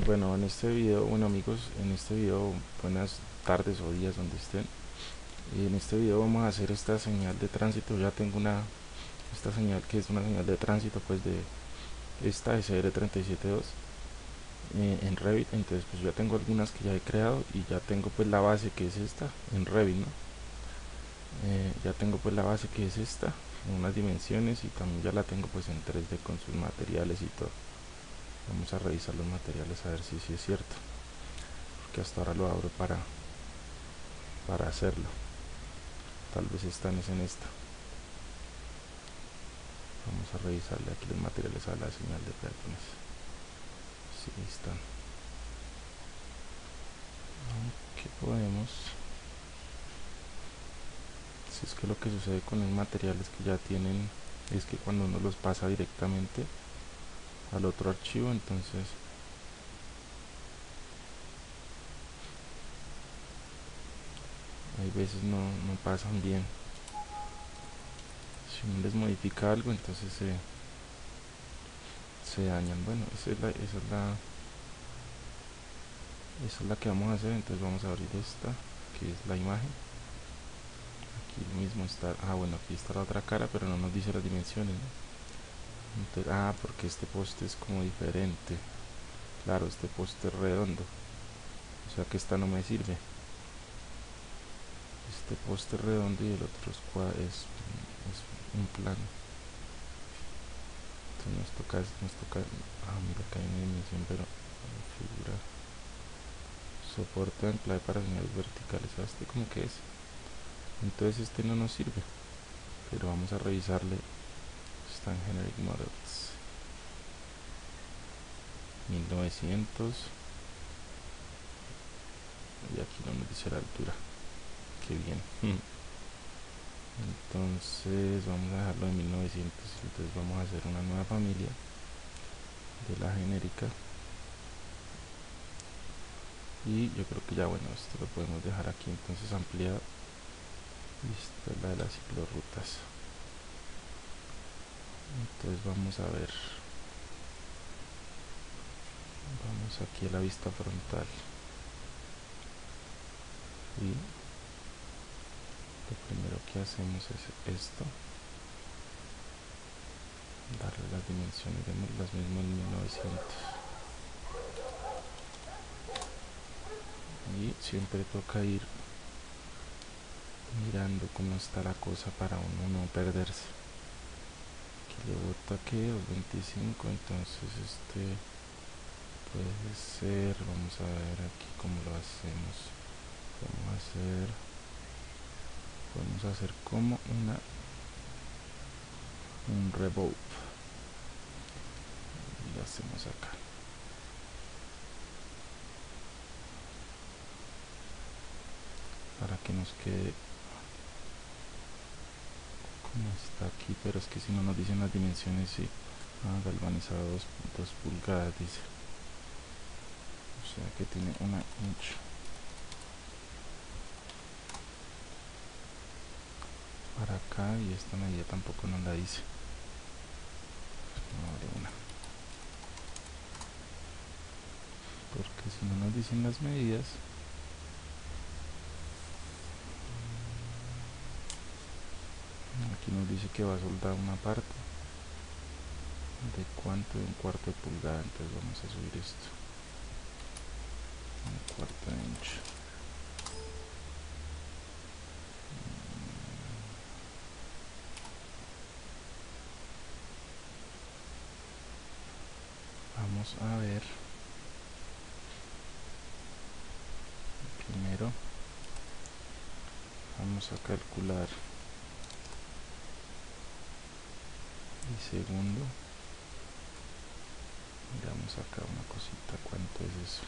Bueno, en este video, bueno amigos, en este video, buenas tardes o días donde estén. Y en este video vamos a hacer esta señal de tránsito. Ya tengo esta señal que es una señal de tránsito pues de esta SR372 en Revit. Entonces pues ya tengo algunas que ya he creado y ya tengo pues la base que es esta en Revit, ¿no? Ya tengo pues la base que es esta, en unas dimensiones, y también ya la tengo pues en 3D con sus materiales y todo. Vamos a revisar los materiales a ver si sí es cierto, porque hasta ahora lo abro para hacerlo. Tal vez están es en esta. Vamos a revisarle aquí los materiales a la señal de peatones. Sí están. Aunque podemos, si es que lo que sucede con los materiales que ya tienen es que cuando uno los pasa directamente al otro archivo, entonces hay veces no pasan bien. Si uno les modifica algo, entonces se dañan. Bueno, esa es la que vamos a hacer. Entonces vamos a abrir esta, que es la imagen. Aquí mismo está, bueno, aquí está la otra cara, pero no nos dice las dimensiones, ¿no? Entonces, porque este poste es como diferente. Claro, este poste es redondo, o sea que esta no me sirve. Este poste es redondo y el otro es un plano. Entonces nos toca, mira que hay una dimensión, pero figura soporte anclaje para señales verticales. Este como que es, entonces este no nos sirve, pero vamos a revisarle. Está en Generic Models 1900 y aquí no nos dice la altura. Qué bien. Entonces vamos a dejarlo en 1900. Entonces vamos a hacer una nueva familia de la genérica, y yo creo que ya, bueno, esto lo podemos dejar aquí entonces ampliado. Y esta es la de las ciclorrutas. Entonces vamos a ver, vamos aquí a la vista frontal y lo primero que hacemos es esto, darle las dimensiones, demos las mismas en 1900, y siempre toca ir mirando cómo está la cosa para uno no perderse. Aquí le bota que 225, entonces este puede ser, vamos a ver aquí cómo lo hacemos. Podemos hacer como un revolve, y lo hacemos acá. Para que nos quede como está aquí, pero es que si no nos dicen las dimensiones, sí. Galvanizado 2 pulgadas dice, o sea que tiene 1 inch. Para acá, y esta medida tampoco nos la dice. No vale una, porque si no nos dicen las medidas, aquí nos dice que va a soldar una parte de cuánto, de 1/4 de pulgada. Entonces vamos a subir esto 1/4 inch. Vamos a ver, primero vamos a calcular, y segundo miramos acá una cosita, cuánto es eso.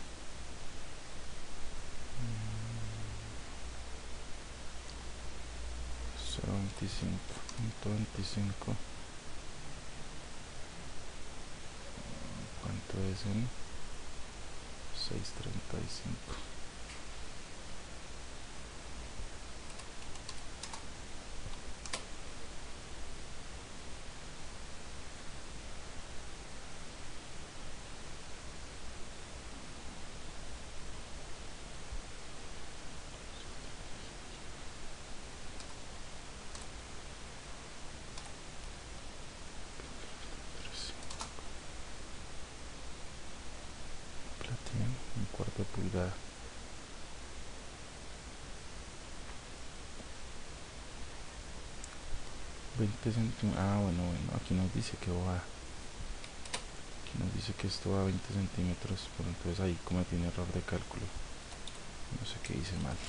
25.25, cuánto es en 635. un cuarto de pulgada. Bueno, aquí nos dice que va, aquí nos dice que esto va a 20 centímetros, pero entonces ahí cometí un error de cálculo, no sé qué hice mal.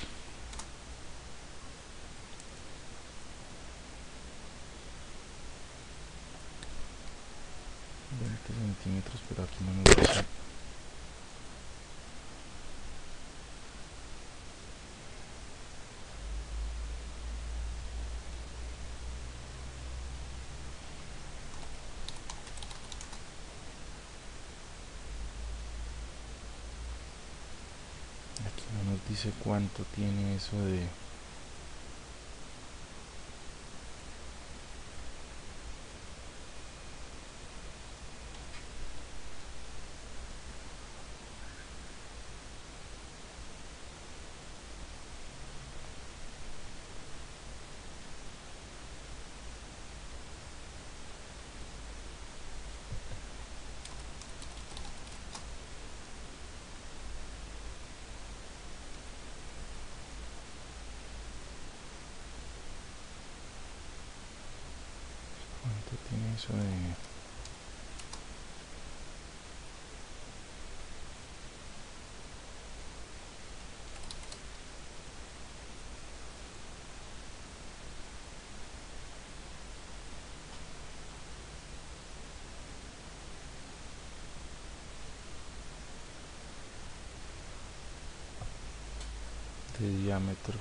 20 centímetros, pero aquí no nos dice. Aquí no nos dice cuánto tiene eso de... ¿Cuánto tiene eso de...? De diámetro.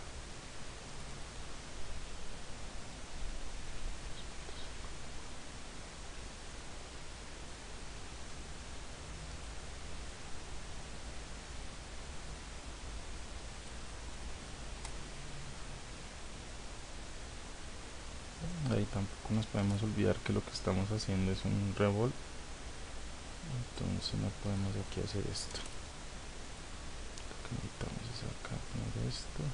Ahí tampoco nos podemos olvidar que lo que estamos haciendo es un revolve, entonces no podemos aquí hacer esto. Lo que necesitamos es acá poner esto.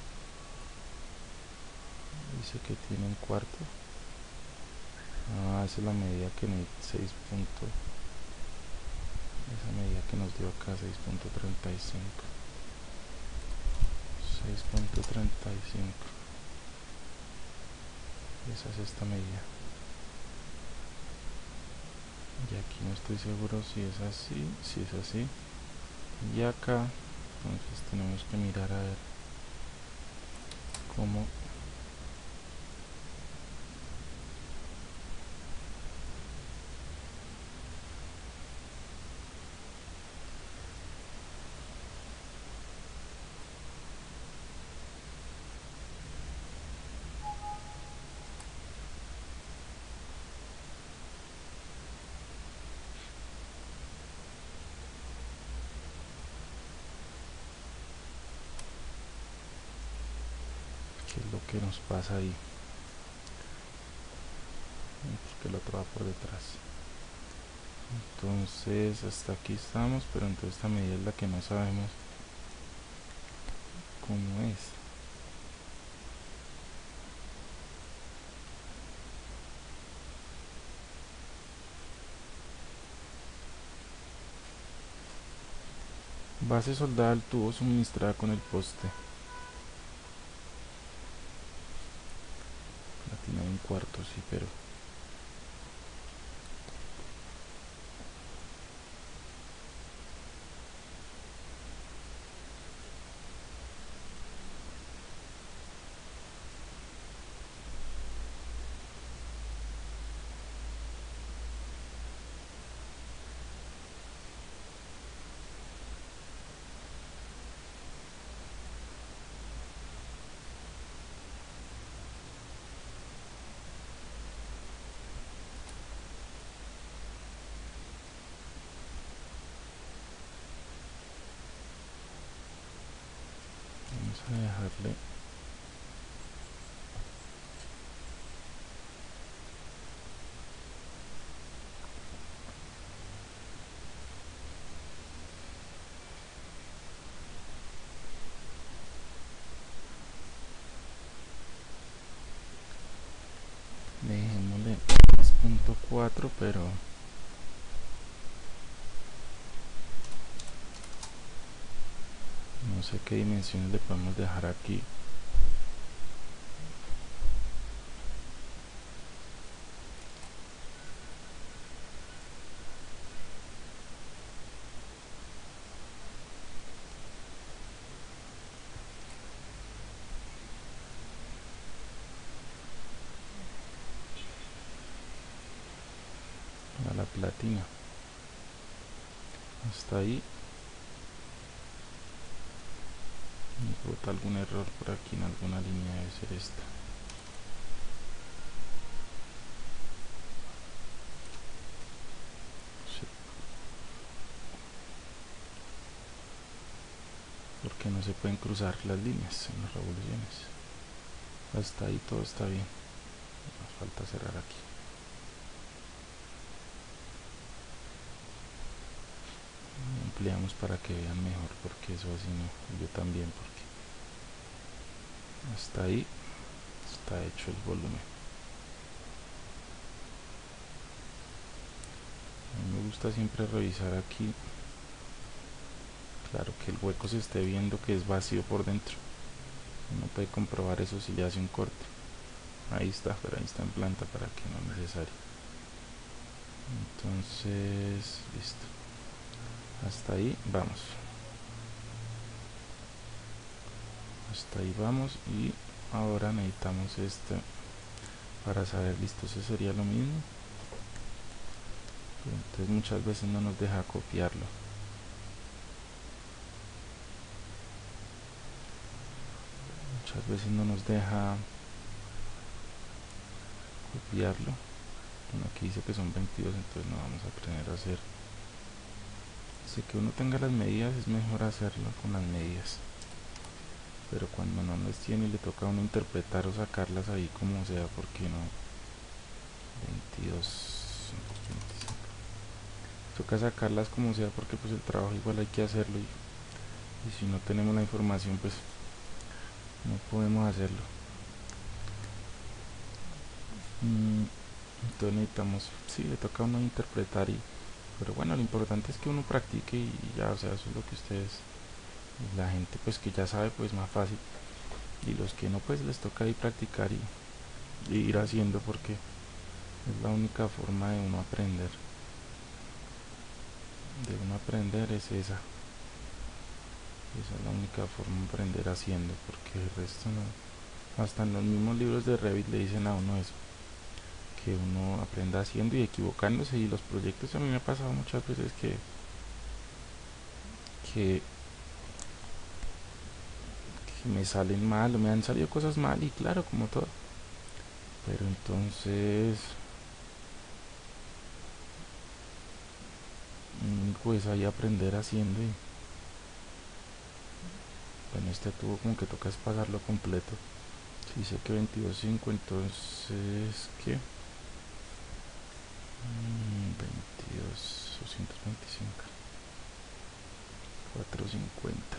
Dice que tiene un cuarto. Esa es la medida que me 6. Esa medida que nos dio acá, 6.35. 6.35. Esa es esta medida. Y aquí no estoy seguro si es así. Si es así. Y acá, entonces tenemos que mirar a ver cómo qué es lo que nos pasa ahí, porque el otro va por detrás. Entonces hasta aquí estamos, pero entonces esta medida es la que no sabemos cómo es. Base soldada al tubo suministrada con el poste. Platina de un cuarto, sí, pero vamos a dejarle dejémosle 3.4, pero no sé qué dimensiones le podemos dejar aquí. A la platina hasta ahí. Me bota algún error por aquí en alguna línea, debe ser esta. Sí. Porque no se pueden cruzar las líneas en las revoluciones. Hasta ahí todo está bien, nos falta cerrar aquí. Ampliamos para que vean mejor, porque eso así no, yo también, porque hasta ahí está hecho el volumen. A mí me gusta siempre revisar aquí, claro, que el hueco se esté viendo que es vacío por dentro. Uno puede comprobar eso si le hace un corte. Ahí está, pero ahí está en planta para que no es necesario. Entonces, listo. Hasta ahí vamos. Hasta ahí vamos, y ahora necesitamos este para saber, listo, eso sería lo mismo. Entonces muchas veces no nos deja copiarlo. Muchas veces no nos deja copiarlo. Bueno, aquí dice que son 22, entonces no vamos a aprender a hacer. Así que uno tenga las medidas, es mejor hacerlo con las medidas. Pero cuando no las tiene y le toca a uno interpretar o sacarlas ahí como sea, porque no. 22, 25. Toca sacarlas como sea, porque pues el trabajo igual hay que hacerlo, y si no tenemos la información pues no podemos hacerlo. Entonces necesitamos, sí, le toca a uno interpretar, pero bueno, lo importante es que uno practique y ya, o sea, eso es lo que ustedes, la gente pues que ya sabe, pues más fácil, y los que no, pues les toca ahí practicar y ir haciendo, porque es la única forma de uno aprender es esa es la única forma de aprender haciendo, porque el resto no. Hasta en los mismos libros de Revit le dicen a uno eso, que uno aprenda haciendo y equivocándose, y los proyectos a mí me ha pasado muchas veces que, que me salen mal, o me han salido cosas mal, y claro, como todo, pero entonces pues ahí aprender haciendo, y bueno, este tubo como que toca es pagarlo completo. Si sé que 22.5, entonces ¿qué? 22, 225, 450.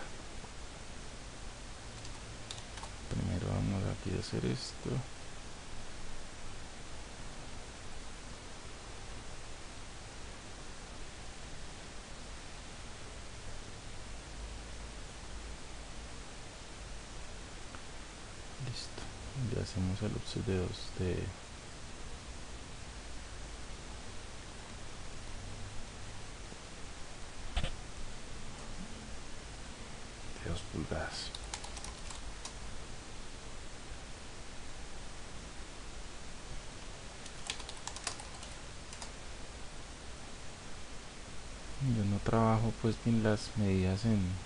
Primero vamos aquí a hacer esto. Listo. Le hacemos el offset de 2 pulgadas. Yo no trabajo pues bien las medidas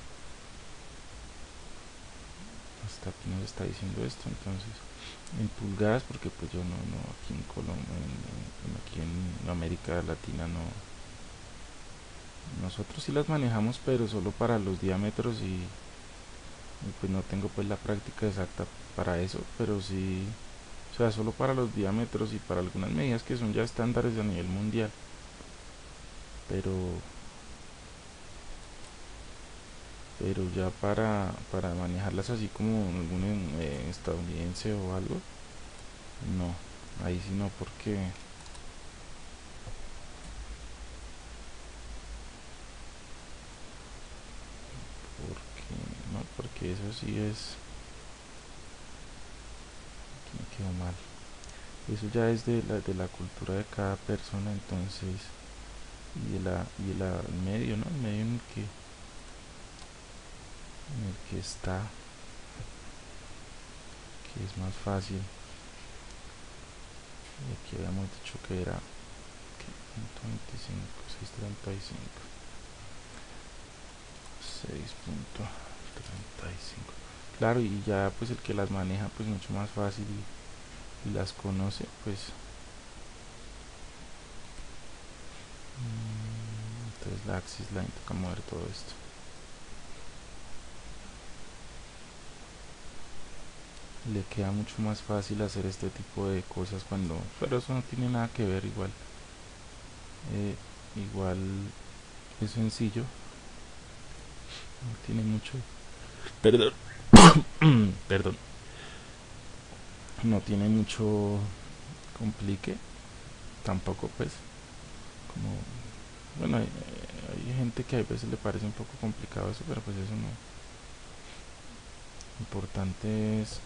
hasta aquí nos está diciendo esto, entonces en pulgadas, porque pues yo no aquí en Colombia, aquí en América Latina no. Nosotros sí las manejamos, pero solo para los diámetros, y pues no tengo pues la práctica exacta para eso, pero sí, o sea, solo para los diámetros y para algunas medidas que son ya estándares a nivel mundial, pero ya para manejarlas así como algún estadounidense o algo, no, ahí sí no, porque no, eso sí es, aquí me quedó mal. Eso ya es de la cultura de cada persona, entonces, el medio, ¿no? El medio en el que está, que es más fácil. Y aquí habíamos dicho que era, ¿qué? 125, 635, 6.35. Claro, y ya pues el que las maneja pues mucho más fácil y las conoce, pues entonces la axis line toca mover todo esto. Le queda mucho más fácil hacer este tipo de cosas cuando, pero eso no tiene nada que ver, igual igual es sencillo, no tiene mucho, perdón, perdón, no tiene mucho complique tampoco, pues como, bueno, hay gente que a veces le parece un poco complicado eso, pero pues eso no, lo importante es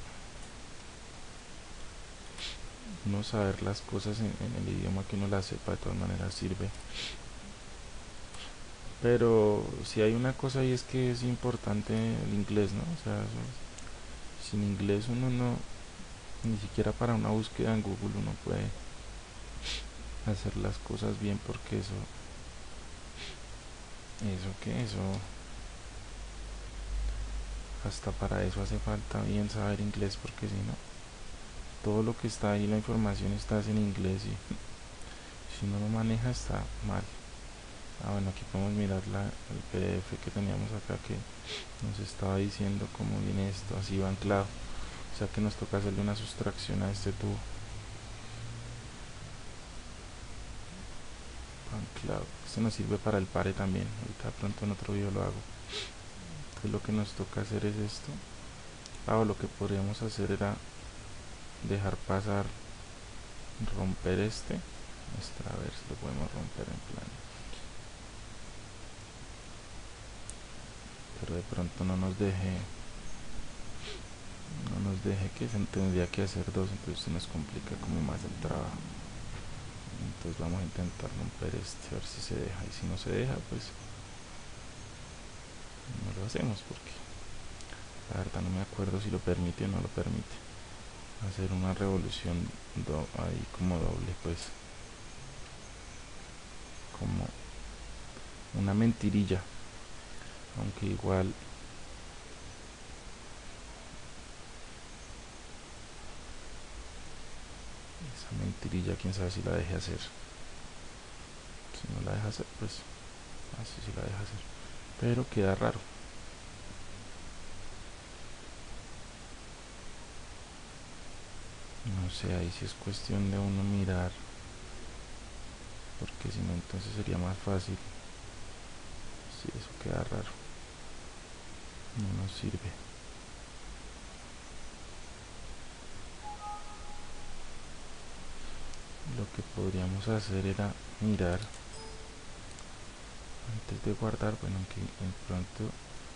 no saber las cosas en el idioma que uno las sepa, de todas maneras sirve. Pero si hay una cosa y es que es importante el inglés, ¿no? O sea, sin inglés uno no, ni siquiera para una búsqueda en Google uno puede hacer las cosas bien, porque eso, hasta para eso hace falta bien saber inglés, porque si no, todo lo que está ahí, la información está en inglés y si uno no maneja está mal. Ah, bueno, aquí podemos mirar el PDF que teníamos acá que nos estaba diciendo cómo viene esto, así va anclado. O sea que nos toca hacerle una sustracción a este tubo. Anclado. Este nos sirve para el pare también. Ahorita pronto en otro video lo hago. Entonces lo que nos toca hacer es esto. Ah, o lo que podríamos hacer era dejar pasar, romper este. A ver si lo podemos romper en plan. Pero de pronto no nos deje, que se tendría que hacer dos, entonces se nos complica como más el trabajo. Entonces vamos a intentar romper este, a ver si se deja, y si no se deja pues no lo hacemos, porque la verdad no me acuerdo si lo permite o no lo permite hacer una revolución ahí como doble, pues como una mentirilla, aunque igual esa mentirilla quién sabe si la deje hacer. Si no la deja hacer pues así sí la deja hacer, pero queda raro. No sé, ahí sí es cuestión de uno mirar, porque si no entonces sería más fácil. Si eso queda raro, no nos sirve. Lo que podríamos hacer era mirar antes de guardar, bueno, que en pronto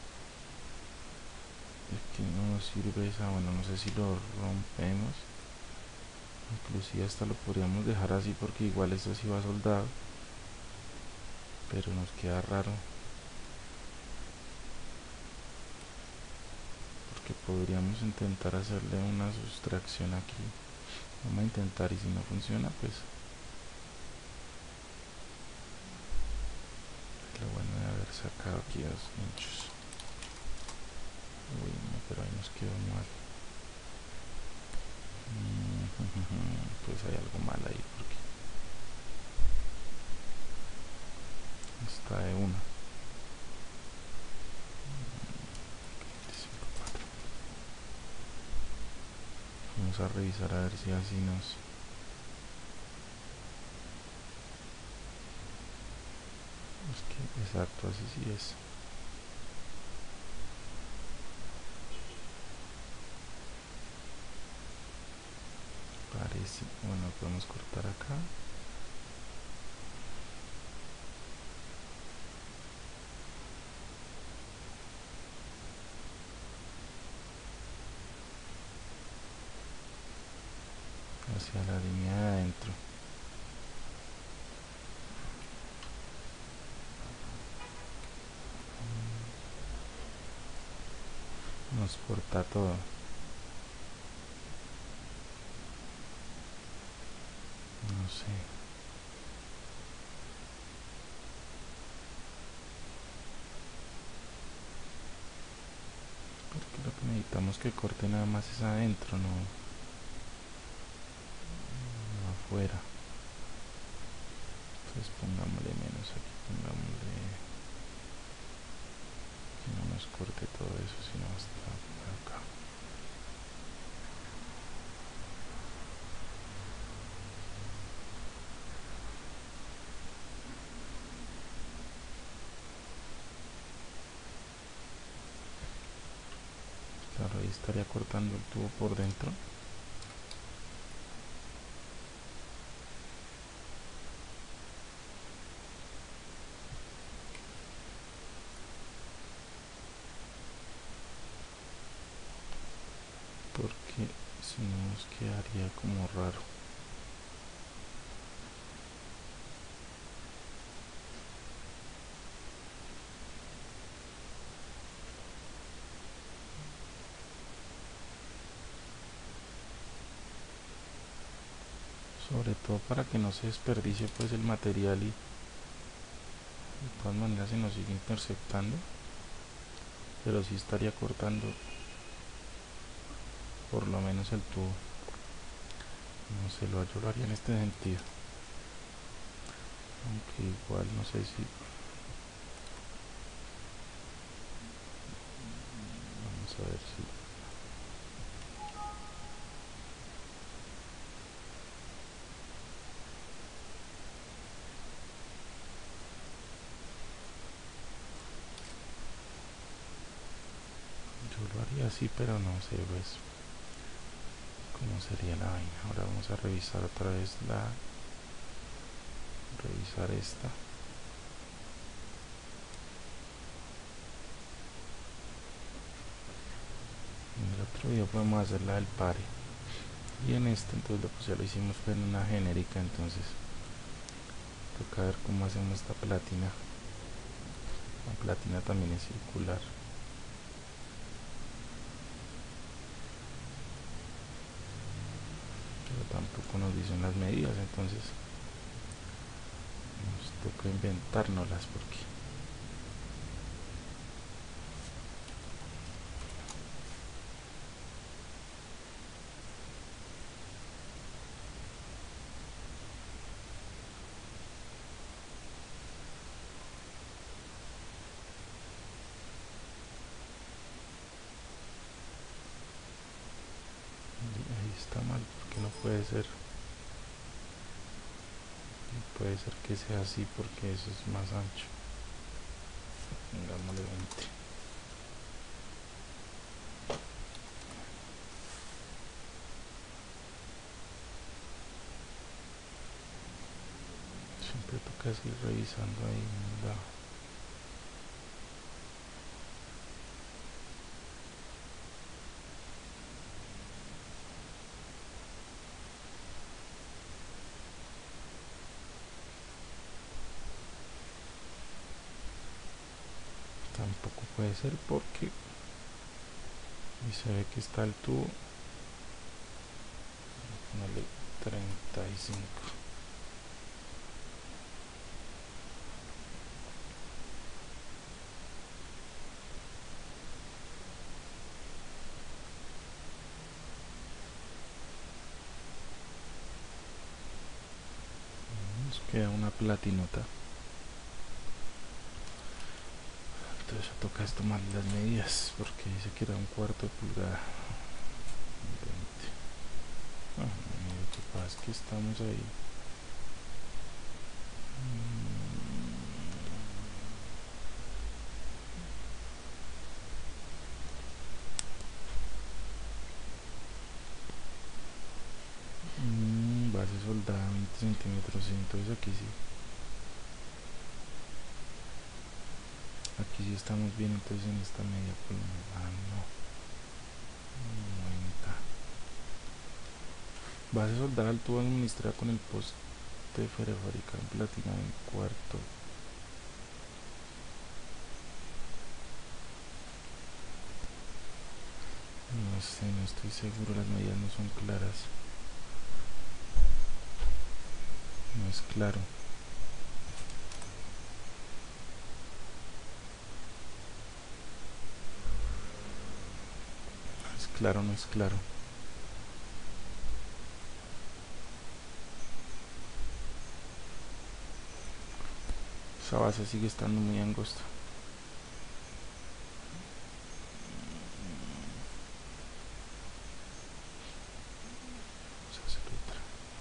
es que no nos sirve esa, bueno, no sé si lo rompemos, inclusive hasta lo podríamos dejar así porque igual esto sí va soldado, pero nos queda raro, porque podríamos intentar hacerle una sustracción aquí. Vamos a intentar, y si no funciona pues lo bueno de haber sacado aquí 2 hinchos. Uy, no, pero ahí nos quedó mal. Pues hay algo mal ahí porque está de una. Vamos a revisar a ver si así nos... Es que exacto, así sí es. Parece, bueno, podemos cortar acá. hacia la línea de adentro. Nos corta todo. No sé. Porque lo que necesitamos que corte nada más es adentro, no afuera. Entonces pongámosle menos aquí, pongámosle que no nos corte todo eso, sino hasta por acá. Claro, ahí estaría cortando el tubo por dentro. Porque si no nos quedaría como raro. Sobre todo para que no se desperdicie pues el material y de todas maneras se nos sigue interceptando, pero sí estaría cortando por lo menos el tubo. No sé, yo lo haría en este sentido, aunque igual no sé si vamos a ver si yo lo haría así, pero no sé pues cómo sería la vaina. Ahora vamos a revisar otra vez revisar esta. En el otro video podemos hacer la del pare, y en este entonces pues ya lo hicimos en una genérica, entonces toca ver cómo hacemos esta platina. La platina también es circular, pero tampoco nos dicen las medidas, entonces nos toca inventárnoslas porque ahí está mal, porque no puede ser. Puede ser que sea así porque eso es más ancho. Pongámosle 20. Siempre toca seguir revisando ahí la. Tampoco puede ser porque y se ve que está el tubo. Ponerle 35. Nos queda una platinota. Entonces ya toca tomar las medidas porque dice que era 1/4 de pulgada. 20. Lo que pasa es que estamos ahí. Base soldada 20 centímetros, entonces aquí sí estamos bien, entonces en esta media columna no 90. Base soldada al tubo administrada con el poste prefabricado en platina en cuarto. No sé, no estoy seguro, las medidas no son claras. No es claro. No es claro, no es claro. Esa base sigue estando muy angosta. Vamos a hacer otra.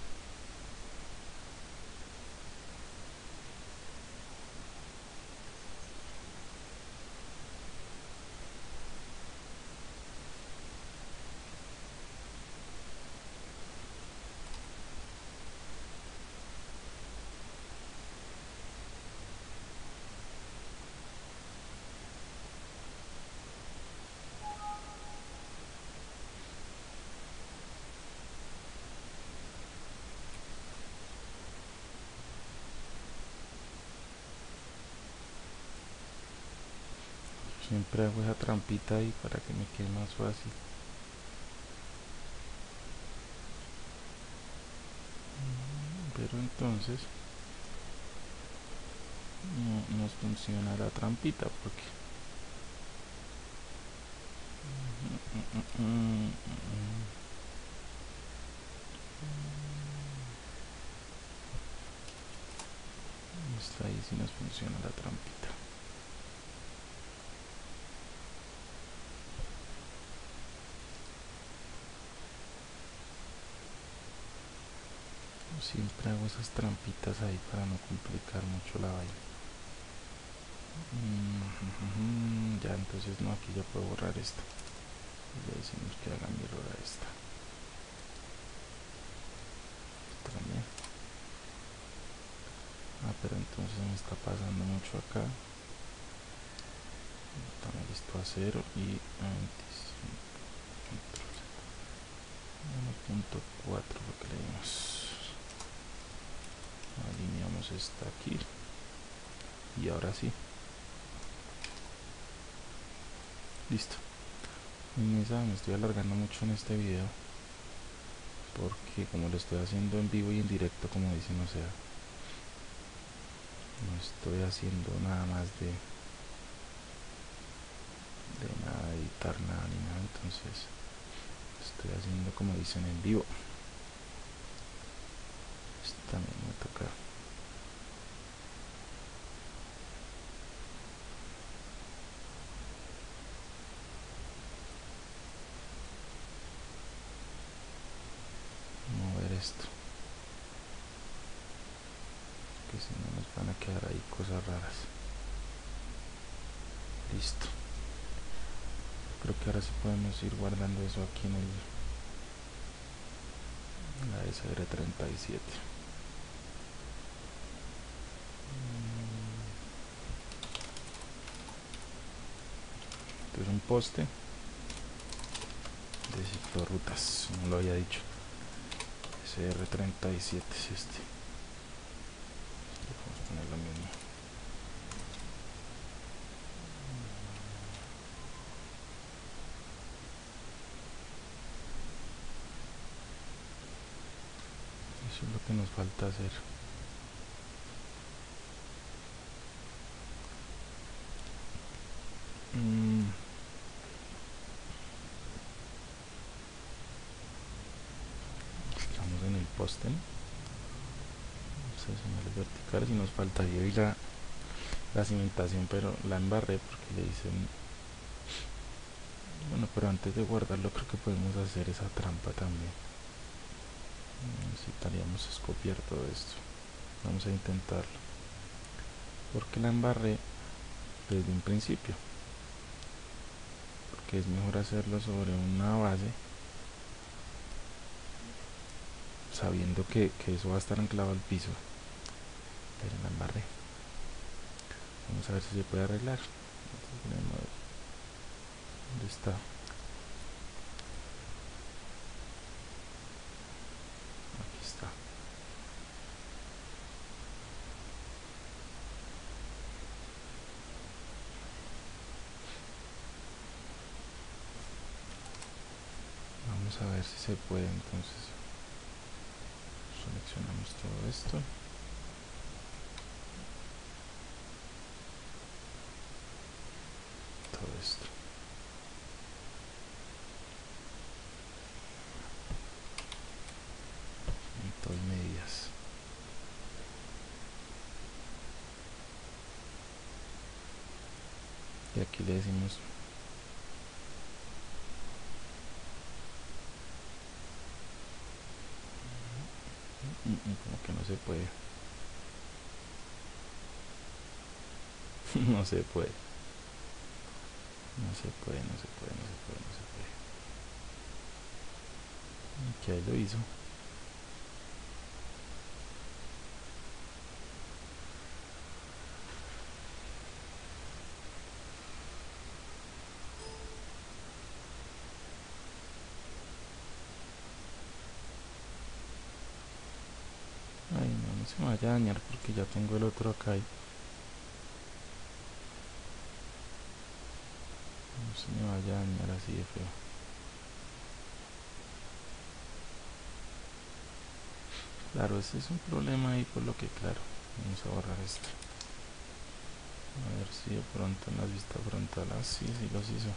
Siempre hago esa trampita ahí para que me quede más fácil. Pero entonces no nos funciona la trampita porque está ahí si nos funciona la trampita. Siempre hago esas trampitas ahí para no complicar mucho la vaina. Ya, entonces no, aquí ya puedo borrar esta. Ya decimos que haga mi error a esta. Esta también. Pero entonces me está pasando mucho acá. Estamos listo a 0 y a 25. 1.4 lo que leímos. Alineamos esta aquí. Y ahora sí. Listo. Me estoy alargando mucho en este video porque como lo estoy haciendo en vivo y en directo, como dicen, o sea, no estoy haciendo nada más de nada, editar nada ni nada, entonces estoy haciendo como dicen en vivo. Esto también me toca. Mover esto, que si no nos van a quedar ahí cosas raras. Listo. Creo que ahora sí podemos ir guardando eso aquí en la SR37. Entonces un poste de ciclorrutas, no lo había dicho. SR37 es este. Vamos a poner lo mismo. Eso es lo que nos falta hacer. Estamos en el poste, ¿no? Señales verticales y nos faltaría hoy la cimentación, pero la embarré porque le dicen. Bueno, pero antes de guardarlo creo que podemos hacer esa trampa también. Necesitaríamos copiar todo esto. Vamos a intentarlo porque la embarré desde un principio, porque es mejor hacerlo sobre una base sabiendo que eso va a estar anclado al piso. Pero la embarré. Vamos a ver si se puede arreglar. ¿Dónde está? vamos a ver si se puede. Entonces seleccionamos todo esto, todo esto. Doy medidas. Y aquí le decimos como que no se puede. No se puede. No se puede, no se puede, no se puede, no se puede. Y que ahí lo hizo. Ay, no, no se me vaya a dañar porque ya tengo el otro acá. Y no se me vaya a dañar así de feo. Claro, ese es un problema ahí, por lo que, claro, vamos a borrar esto. A ver si de pronto en la vista frontal, sí, sí los hizo.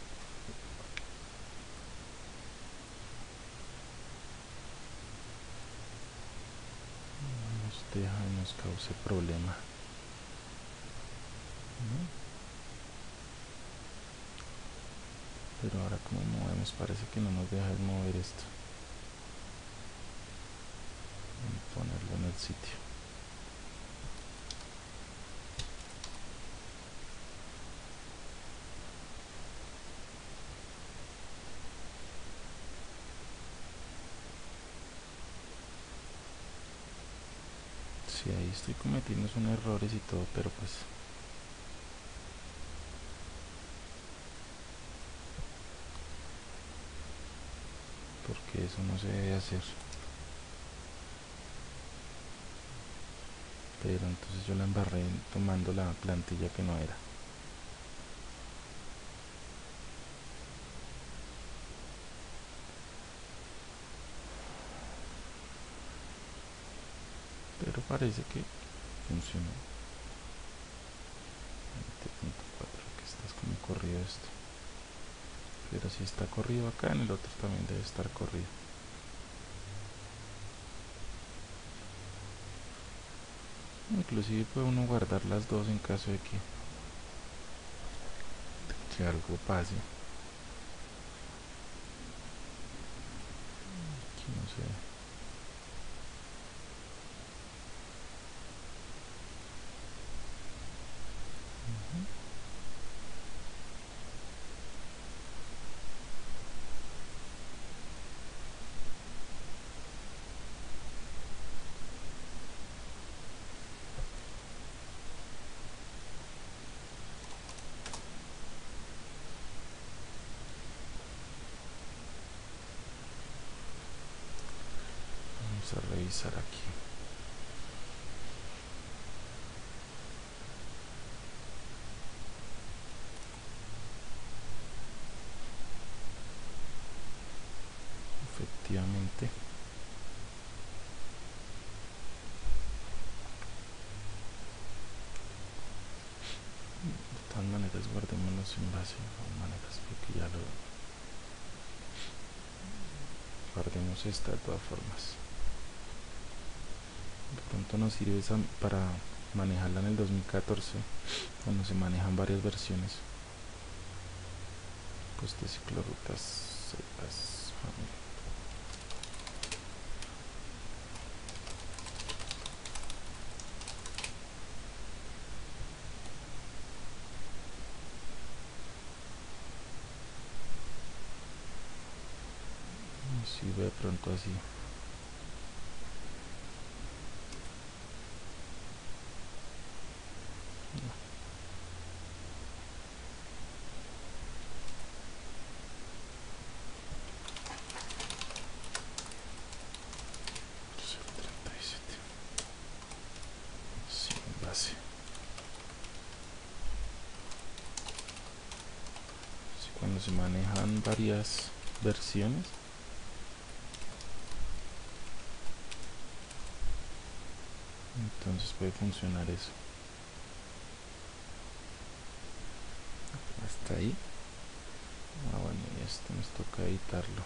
No nos deja y nos cause problema. Pero ahora como movemos, parece que no nos deja mover esto. Vamos a ponerlo en el sitio. Sí, ahí estoy cometiendo unos errores y todo, pero pues porque eso no se debe hacer. Pero entonces yo la embarré tomando la plantilla que no era. Pero parece que funcionó. 20.4, que estás como corrido esto. Pero si está corrido acá, en el otro también debe estar corrido. Inclusive puede uno guardar las dos en caso de que algo pase. Aquí no sé. Vamos a revisar aquí. Efectivamente. De todas maneras guardémoslos en base. De todas maneras, porque ya lo guardemos esta de todas formas. De pronto nos sirve para manejarla en el 2014 cuando se manejan varias versiones. Pues de ciclorrutas sepas. Si ve de pronto así. Cuando se manejan varias versiones, Entonces puede funcionar eso. Hasta ahí. Ah, bueno, y esto nos toca editarlo.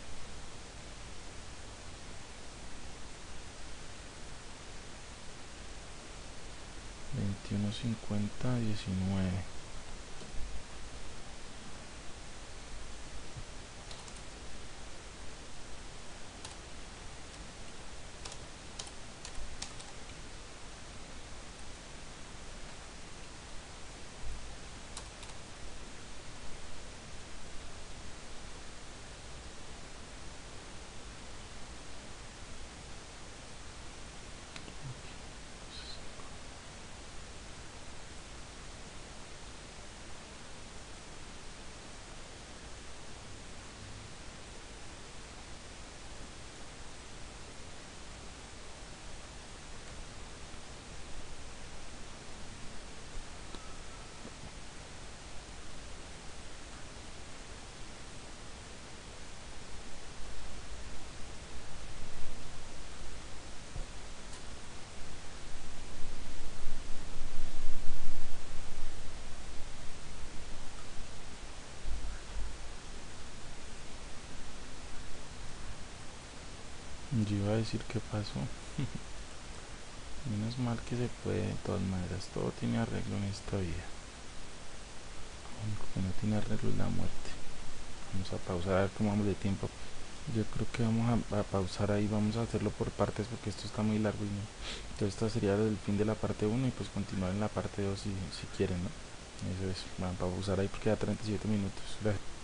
21:50:19. Yo iba a decir qué pasó. Menos mal que se puede, de todas maneras, todo tiene arreglo en esta vida. Lo único que no tiene arreglo es la muerte. Vamos a pausar a ver cómo vamos de tiempo. Yo creo que vamos a pausar ahí, vamos a hacerlo por partes porque esto está muy largo y no. Entonces esta sería el fin de la parte 1 y pues continuar en la parte 2 si quieren, ¿no? Eso es, van a pausar ahí porque ya 37 minutos. Gracias.